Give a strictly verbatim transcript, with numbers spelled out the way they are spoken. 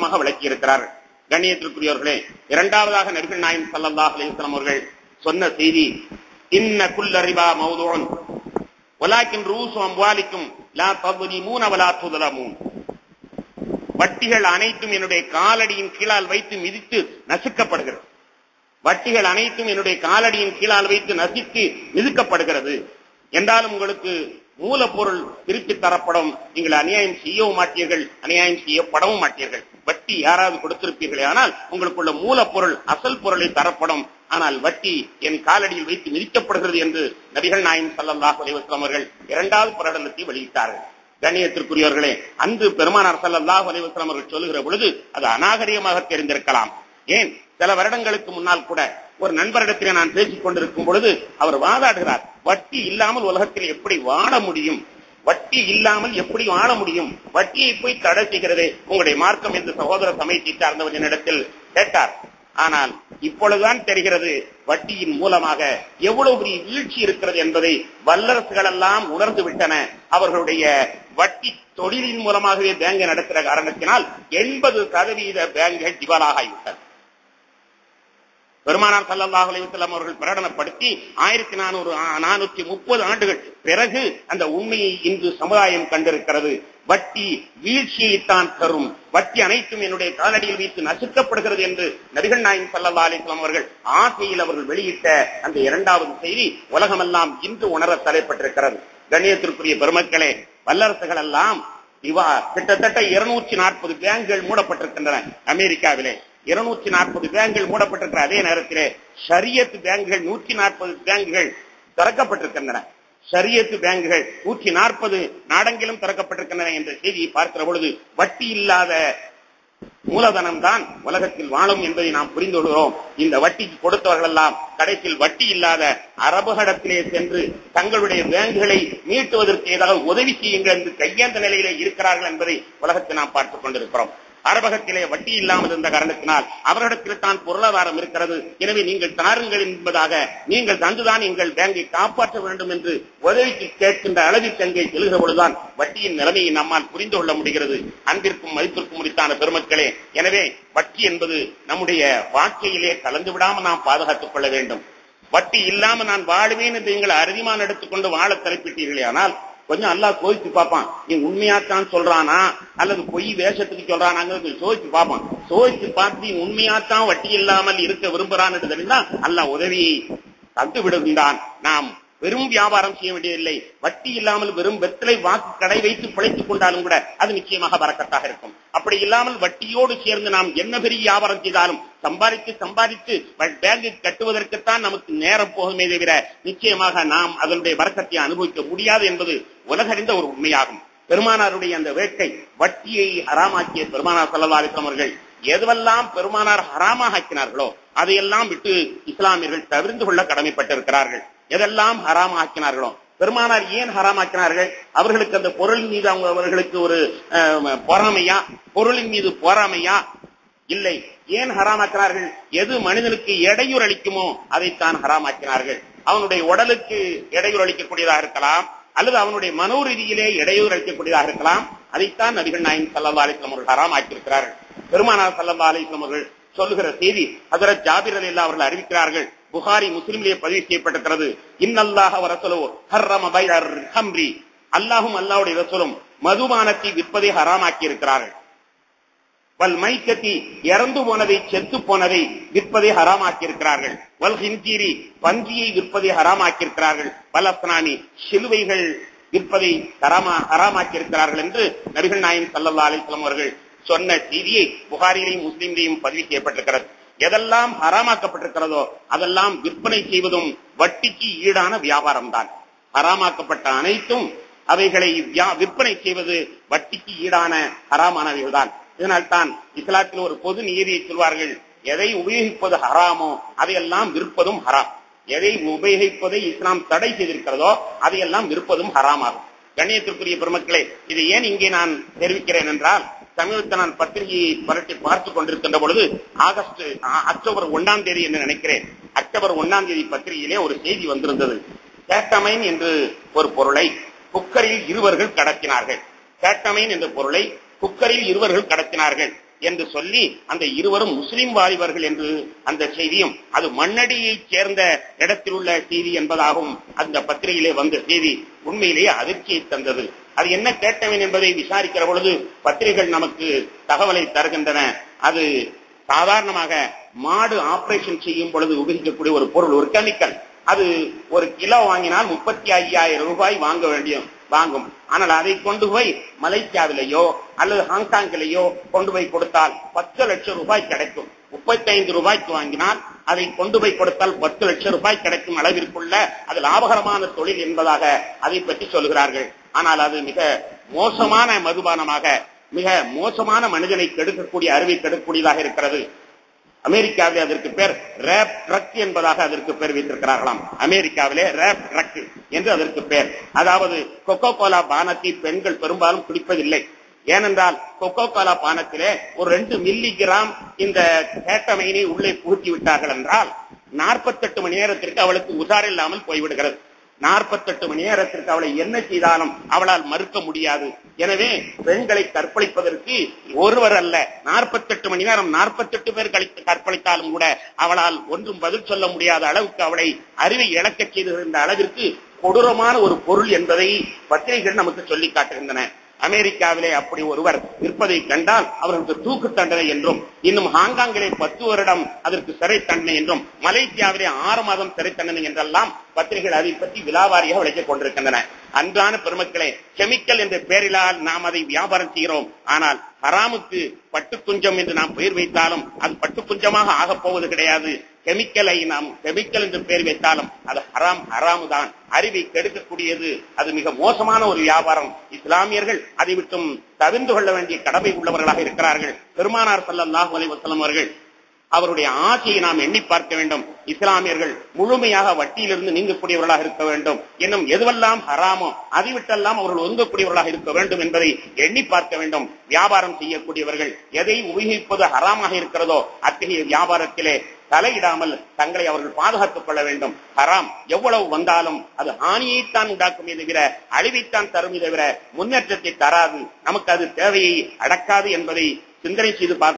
விளக்கமாக விளக்கி இருக்கிறார்கள். கண்ணியத்திற்குரியவர்களே, இரண்டாவதாக நபிகள் நாயகம் ஸல்லல்லாஹு அலைஹி வஸல்லம் அவர்கள் சொன்ன செய்தி, இன்ன குல்ல ரிபா மௌதுஉன் வலாக்கின் ரூசு அம்வாலிக்கும் லா தظلمون ولا تظلمون. வட்டிகள் அனைத்தும் என்னுடைய காலடியின் கீழால் வைத்து மிதித்து நசுக்கப்படுகிறது. வட்டிகள் அனைத்தும் என்னுடைய காலடியின் கீழால் வைத்து நசித்து மிதிக்கப்படுகிறது என்றாலும் உங்களுக்கு மூலப்பொருள் திருப்பி தரப்படும். நீங்கள் அநியாயம் செய்யவும் மாட்டீர்கள், அநியாயம் செய்யப்படவும் மாட்டீர்கள். வட்டி யாராவது கொடுத்திருப்பீர்களே ஆனால் உங்களுக்குள்ள மூலப்பொருள் அசல் பொருளை தரப்படும். ஆனால் வட்டி என் காலடியில் வைத்து மிதிக்கப்படுகிறது என்று நபிகள் நாயகம் ஸல்லல்லாஹு அலைஹி வஸல்லம் அவர்கள் இரண்டாவது பிரகடனத்தை வெளியிட்டார்கள். கண்ணியத்திற்குரியவர்களே, அன்று பெருமானார் ஸல்லல்லாஹு அலைஹி வஸல்லம் அவர்கள் சொல்லுகிற பொழுது அது அநாகரிகமாக தெரிந்திருக்கலாம். ஏன், சில வருடங்களுக்கு முன்னால் கூட ஒரு நண்பரிடத்திலே நான் பேசிக் கொண்டிருக்கும் பொழுது அவர் வாதாடுகிறார், வட்டி இல்லாமல் உலகத்தில் எப்படி வாழ முடியும், வட்டி இல்லாமல் எப்படி வாழ முடியும், வட்டியை போய் தடை செய்கிறதே உங்களுடைய மார்க்கம் என்று சகோதர சமயத்தை சார்ந்தவர் என்னிடத்தில் கேட்டார். ஆனால் இப்பொழுதுதான் தெரிகிறது வட்டியின் மூலமாக எவ்வளவு பெரிய வீழ்ச்சி இருக்கிறது என்பதை வல்லரசுகள் எல்லாம் உணர்ந்து விட்டன. அவர்களுடைய வட்டி தொழிலின் மூலமாகவே பேங்கை நடத்துகிற காரணத்தினால் எண்பது சதவீத பேங்குகள் திவாலாக ஆகிவிட்டது. பெருமானார் ஸல்லல்லாஹு அலைஹி வஸல்லம் அவர்கள் பிரகடனப்படுத்தி ஆயிரத்தி நானூறு நானூற்றி முப்பது ஆண்டுகள் பிறகு அந்த உண்மையை இன்று சமுதாயம் கண்டிருக்கிறது. வட்டி வீழ்ச்சியைத்தான் தரும், வட்டி அனைத்தும் என்னுடைய காலடியில் வைத்து நசுக்கப்படுகிறது என்று நபிகள் நாயகம் ஸல்லல்லாஹு அலைஹி வஸல்லம் அவர்கள் ஆசையில் அவர்கள் வெளியிட்ட அந்த இரண்டாவது செய்தி உலகமெல்லாம் இன்று உணர தலைப்பட்டிருக்கிறது. கண்ணியத்திற்குரிய பெருமக்களே, வல்லரசுகள் எல்லாம் கிட்டத்தட்ட இருநூற்றி நாற்பது பேங்குகள் மூடப்பட்டிருக்கின்றன. அமெரிக்காவிலே இருநூற்றி நாற்பது பேங்குகள் மூடப்பட்டிருக்கிற அதே நேரத்திலே ஷரியத் பேங்குகள் நூற்றி நாற்பது பேங்குகள் திறக்கப்பட்டிருக்கின்றன. ஷரியத் பேங்குகள் நூற்றி நாற்பது நாடெங்கிலும் திறக்கப்பட்டிருக்கின்றன என்ற செய்தியை பார்க்கிற பொழுது வட்டி இல்லாத மூலதனம் தான் உலகத்தில் வாழும் என்பதை நாம் புரிந்து கொள்கிறோம். இந்த வட்டிக்கு கொடுத்தவர்கள் எல்லாம் கடைசியில் வட்டி இல்லாத அரபுகளிடத்திலே சென்று தங்களுடைய பேங்குகளை மீட்டுவதற்கு ஏதாவது உதவி செய்யுங்கள் என்று கையேந்த நிலையிலே இருக்கிறார்கள் என்பதை உலகத்தில் நாம் பார்த்துக் கொண்டிருக்கிறோம். அரபகத்திலே வட்டி இல்லாமல் இருந்த காரணத்தினால் அவரிடத்தில் தான் பொருளாதாரம் இருக்கிறது, எனவே நீங்கள் தாருங்கள் என்பதாக நீங்கள் தந்துதான் எங்கள் பேங்கை காப்பாற்ற வேண்டும் என்று உதவிக்கு கேட்கின்ற அளவிற்கு அங்கே செல்கிற பொழுதுதான் வட்டியின் நிலைமையை நம்மால் புரிந்து கொள்ள முடிகிறது. அன்பிற்கும் மதிப்பிற்கும் உரித்தான பெருமக்களே, எனவே வட்டி என்பது நம்முடைய வாழ்க்கையிலே கலந்து விடாமல் நாம் பாதுகாத்துக் கொள்ள வேண்டும். வட்டி இல்லாமல் நான் வாழுவேன் என்று நீங்கள் அறுதிமான் எடுத்துக்கொண்டு வாழ தலைப்பிட்டீர்களே ஆனால் கொஞ்சம் அல்லாஹ் சோதிச்சு பார்ப்பான், நீ உண்மையாத்தான் சொல்றானா அல்லது பொய் வேஷத்துக்கு சொல்றானாங்கிறது சோதிச்சு பார்ப்பான். சோதிச்சு பார்த்து உண்மையாத்தான் வட்டி இல்லாமல் இருக்க விரும்புறான் என்று தெரிந்தால் அல்லாஹ் உதவியை தந்து விடுகின்றான். நாம் வெறும் வியாபாரம் செய்ய வேண்டியதில்லை, வட்டி இல்லாமல் வெறும் வெத்தலை வாக்கு கடை வைத்து பிழைத்துக் கொண்டாலும் கூட அது நிச்சயமாக பரக்கத்தாக இருக்கும். அப்படி இல்லாமல் வட்டியோடு சேர்ந்து நாம் என்ன பெரிய வியாபாரம் செய்தாலும் சம்பாதித்து சம்பாதித்து பேங்கை கட்டுவதற்குத்தான் நமக்கு நேரம் போகுமே தவிர நிச்சயமாக நாம் அதனுடைய பரக்கத்தை அனுபவிக்க முடியாது என்பது உலகறிந்த ஒரு உண்மையாகும். பெருமானாருடைய அந்த வேட்டை வட்டியை ஹராமாக்கிய பெருமானார் ஸல்லல்லாஹு அலைஹி வஸல்லம் அவர்கள் எதுவெல்லாம் பெருமானார் ஹராமாக ஆக்கினார்களோ அதையெல்லாம் விட்டு இஸ்லாமியர்கள் தவிர்த்து கொள்ள கடமைப்பட்டிருக்கிறார்கள். எதெல்லாம் ஹராம் ஆக்கினார்களோ, பெருமானார் ஏன் ஹராம் ஆக்கினார்கள்? அவர்களுக்கு அந்த பொருளின் மீது அவங்க அவர்களுக்கு ஒரு பொறாமையா, பொருளின் மீது பொறாமையா? இல்லை. ஏன் ஹராமாக்கினார்கள்? எது மனிதனுக்கு இடையூறு அளிக்குமோ அதைத்தான் ஹராமாக்கினார்கள். அவனுடைய உடலுக்கு இடையூறு அளிக்கக்கூடியதாக இருக்கலாம் அல்லது அவனுடைய மனோரீதியிலே இடையூறு அளிக்கக்கூடியதாக இருக்கலாம். அதைத்தான் நபிகள் நாயகம் ஸல்லல்லாஹு அலைஹி வஸல்லம் அவர்கள் ஹராமாக்கியிருக்கிறார்கள். பெருமானார் ஸல்லல்லாஹு அலைஹி வஸல்லம் அவர்கள் சொல்லுகிற செய்தி ஹஜ்ரத் ஜாபிர் ரலியல்லாஹு அவர்கள் அறிவிக்கிறார்கள். புகாரி முஸ்லிமிலே பதிவு செய்யப்பட்டிருக்கிறது. இன்னல்லாஹ வ ரசூலுஹு ஹர்ரம பைஅர் ஹம்ரி, அல்லாஹ்வும் அல்லாஹ்வுடைய ரசூலும் மதுபானத்தை விற்பதை ஹராமாக்கி இருக்கிறார்கள். வல் மைக்கத்தி, இறந்து போனதை செத்து போனதை விற்பதை ஹராமாக்கி இருக்கிறார்கள். வல் ஹின்ஜீரி, பன்றியை விற்பதை ஹராமாக்கி இருக்கிறார்கள். வல் அஸ்னாமி, சிலுவைகள் விற்பதை ஹராமாக்கி இருக்கிறார்கள் என்று நபிகள் நாயகம் ஸல்லல்லாஹு அலைஹி வஸல்லம் அவர்கள் சொன்ன செய்தியை புகாரியிலையும் முஸ்லிமிலையும் பதிவு செய்யப்பட்டிருக்கிறது. எதெல்லாம் ஹராமாக்கப்பட்டிருக்கிறதோ அதெல்லாம் விற்பனை செய்வதும் வட்டிக்கு ஈடான வியாபாரம் தான். ஹராமாக்கப்பட்ட அனைத்தும் அவைகளை விற்பனை செய்வது வட்டிக்கு ஈடான ஹராமானவைகள் தான். இதனால் தான் இஸ்லாத்தில் ஒரு பொது நியதியை சொல்வார்கள், எதை உபயோகிப்பது ஹராமோ அதையெல்லாம் விற்பதும் ஹராம், எதை உபயோகிப்பதை இஸ்லாம் தடை செய்திருக்கிறதோ அதையெல்லாம் விற்பதும் ஹராமாகும். கண்ணியத்திற்குரிய பெருமக்களே, இது ஏன் இங்கே நான் தெரிவிக்கிறேன் என்றால், சமீபத்தில் நான் பத்திரிகையை பரட்டி பார்த்துக் கொண்டிருக்கின்ற பொழுது ஆகஸ்ட் அக்டோபர் ஒன்னாம் தேதி என்று நினைக்கிறேன், அக்டோபர் ஒன்னாம் தேதி பத்திரிகையிலே ஒரு செய்தி வந்திருந்தது. கேட்டமைன் என்று ஒரு பொருளை குக்கரில் இருவர்கள் கடத்தினார்கள். கேட்டமைன் என்ற பொருளை குக்கரில் இருவர்கள் கடத்தினார்கள். என்று சொல்லி அந்த இருவரும் முஸ்லிம் வாலிபர்கள் என்று அந்த செய்தியும் அது மண்ணடியை சேர்ந்த இடத்தில் உள்ள செய்தி என்பதாகவும் அந்த பத்திரிகையிலே வந்த செய்தி உண்மையிலேயே அதிர்ச்சியை தந்தது. அது என்ன கேட்டவன் என்பதை விசாரிக்கிற பொழுது பத்திரிகைகள் நமக்கு தகவலை தருகின்றன. அது சாதாரணமாக மாடு ஆபரேஷன் செய்யும் பொழுது உபயோகிக்கக்கூடிய ஒரு பொருள், ஒரு கெமிக்கல். அது ஒரு கிலோ வாங்கினால் முப்பத்தி ஐயாயிரம் ரூபாய் வாங்க வேண்டிய வாங்கும். ஆனால் அதை கொண்டு போய் மலேசியாவிலேயோ அல்லது ஹாங்காங்கிலேயோ கொண்டு போய் கொடுத்தால் பத்து லட்சம் ரூபாய் கிடைக்கும். முப்பத்தி ஐந்து ரூபாய்க்கு வாங்கினால் அதை கொண்டு போய் கொடுத்தால் பத்து லட்சம் ரூபாய் கிடைக்கும் அளவிற்குள்ள அது லாபகரமான தொழில் என்பதாக அதை பற்றி சொல்கிறார்கள். ஆனால் அது மிக மோசமான மதுபானமாக, மிக மோசமான மனிதனை கெடுக்கக்கூடிய, அறிவை கெடுக்கக்கூடியதாக இருக்கிறது. அமெரிக்காவிலே அதற்கு பேர் ரேப் ட்ரக் என்பதாக அதற்கு பேர் வைத்திருக்கிறார்களாம். அமெரிக்காவிலே ரேப் ட்ரக் என்று அதற்கு பேர். அதாவது கொக்கோ கோலா பானத்தை பெண்கள் பெரும்பாலும் குடிப்பதில்லை. ஏனென்றால் கொக்கோ கோலா பானத்திலே ஒரு ரெண்டு மில்லி கிராம் இந்த கேட்டமைனை உள்ளே புகுத்தி விட்டார்கள் என்றால் நாற்பத்தி எட்டு மணி நேரத்திற்கு அவளுக்கு உசார் இல்லாமல் போய்விடுகிறது. நாற்பத்தி எட்டு மணி நேரத்திற்கு அவளை என்ன செய்தாலும் அவளால் மறுக்க முடியாது. எனவே பெண்களை கற்பழிப்பதற்கு ஒருவர் அல்ல, நாற்பத்தி எட்டு மணி நேரம் நாற்பத்தி எட்டு பேர் கற்பழித்தாலும் கூட அவளால் ஒன்றும் பதில் சொல்ல முடியாத அளவுக்கு அவளை அறிவை இழக்க செய்திருந்த அளவிற்கு கொடூரமான ஒரு பொருள் என்பதை பத்திரிகைகள் நமக்கு சொல்லி காட்டுகின்றன. அமெரிக்காவிலே அப்படி ஒருவர் இருப்பதை கண்டால் அவர்களுக்கு தூக்கு தண்டனை என்றும், இன்னும் ஹாங்காங்கிலே பத்து வருடம் அதற்கு சிறை தண்டனை என்றும், மலேசியாவிலே ஆறு மாதம் சிறை தண்டனை என்றெல்லாம் பத்திரிகைகள் அதை பற்றி விலாவாரியாக விளக்கிக் கொண்டிருக்கின்றன. அன்றான பெருமக்களே, கெமிக்கல் என்ற பெயரிலால் நாம் அதை வியாபாரம் செய்கிறோம். ஆனால் ஹராமுக்கு பட்டு குஞ்சம் என்று நாம் பெயர் வைத்தாலும் அது பட்டு குஞ்சமாக ஆகப் போவது கிடையாது. கெமிக்கலை நாம் கெமிக்கல் என்று பெயர் வைத்தாலும் அது ஹராம் ஹராமு தான். அறிவை கெடுக்கக்கூடியது. அது மிக மோசமான ஒரு வியாபாரம். இஸ்லாமியர்கள் அதை விட்டும் தவிர்த்து கொள்ள வேண்டிய கடமை உள்ளவர்களாக இருக்கிறார்கள். பெருமானார் ஸல்லல்லாஹு அலைஹி வஸல்லம் அவர்கள் அவருடைய ஆசையை நாம் எண்ணி பார்க்க வேண்டும். இஸ்லாமியர்கள் முழுமையாக வட்டியிலிருந்து நீங்கக்கூடியவர்களாக இருக்க வேண்டும். இன்னும் எதுவெல்லாம் ஹராமோ அதை விட்டெல்லாம் அவர்கள் ஒதுங்கக்கூடியவர்களாக இருக்க வேண்டும் என்பதை எண்ணி பார்க்க வேண்டும். வியாபாரம் செய்யக்கூடியவர்கள் எதை உபயோகிப்பது ஹராமாக இருக்கிறதோ அத்தகைய வியாபாரத்திலே தலையிடாமல் தங்களை அவர்கள் பாதுகாத்துக் கொள்ள வேண்டும். ஹராம் எவ்வளவு வந்தாலும் அது ஹானியைத்தான் உண்டாக்குமே தவிர அழிவைத்தான் தரும் தவிர முன்னேற்றத்தை தராது. நமக்கு அது தேவையை அடக்காது என்பதை சிந்தனை செய்து பார்க்க